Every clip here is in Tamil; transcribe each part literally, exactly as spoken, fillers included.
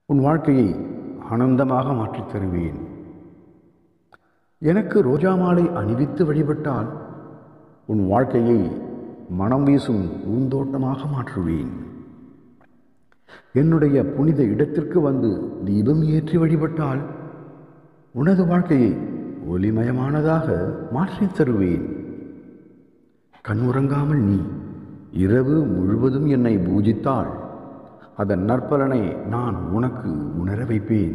உன் வாழ்க்கையை ஆனந்தமாக மாற்றித் தருவேன். எனக்கு ரோஜா மாலை அணிவித்து வழிபட்டால் உன் வாழ்க்கையை மனம் வீசும் பூந்தோட்டமாக மாற்றுவேன். என்னுடைய புனித இடத்திற்கு வந்து தீபம் ஏற்றி வழிபட்டால் உனது வாழ்க்கையை ஒளிமயமானதாக மாற்றித் தருவேன். கண்ணுறங்காமல் நீ இரவு முழுவதும் என்னை பூஜித்தால் அதன் நற்பலனை நான் உனக்கு உணர வைப்பேன்.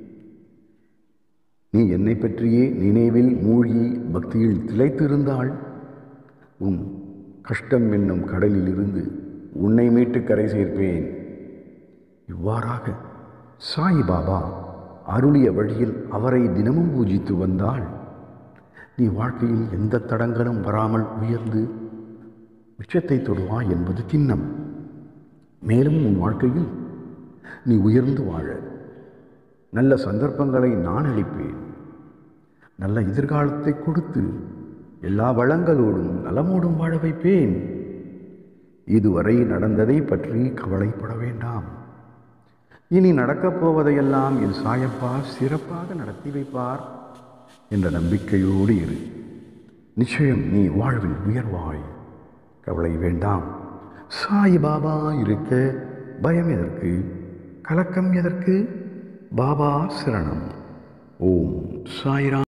நீ என்னை பற்றியே நினைவில் மூழ்கி பக்தியில் திளைத்திருந்தால் உன் கஷ்டம் என்னும் கடலில் இருந்து உன்னை மீட்டு கரை சேர்ப்பேன். இவ்வாறாக சாயிபாபா அருளிய வழியில் அவரை தினமும் பூஜித்து வந்தால் நீ வாழ்க்கையில் எந்த தடங்களும் வராமல் உயர்ந்து உச்சத்தை தொடுவாய் என்பது திண்ணம். மேலும் உன் வாழ்க்கையில் நீ உயர்ந்து வாழ நல்ல சந்தர்ப்பங்களை நான் அளிப்பேன். நல்ல எதிர்காலத்தை கொடுத்து எல்லா வளங்களோடும் நலமோடும் வாழ வைப்பேன். இதுவரை நடந்ததை பற்றி கவலைப்பட வேண்டாம். இனி நடக்கப் போவதையெல்லாம் என் சாயப்பா சிறப்பாக நடத்தி வைப்பார் என்ற நம்பிக்கையோடு இரு. நிச்சயம் நீ வாழ்வில் உயர்வாய். கவலை வேண்டாம். சாயிபாபா இருக்க பயம் எதற்கு, கலக்கம் எதற்கு? பாபா சரணம். ஓம் சாய்ராம்.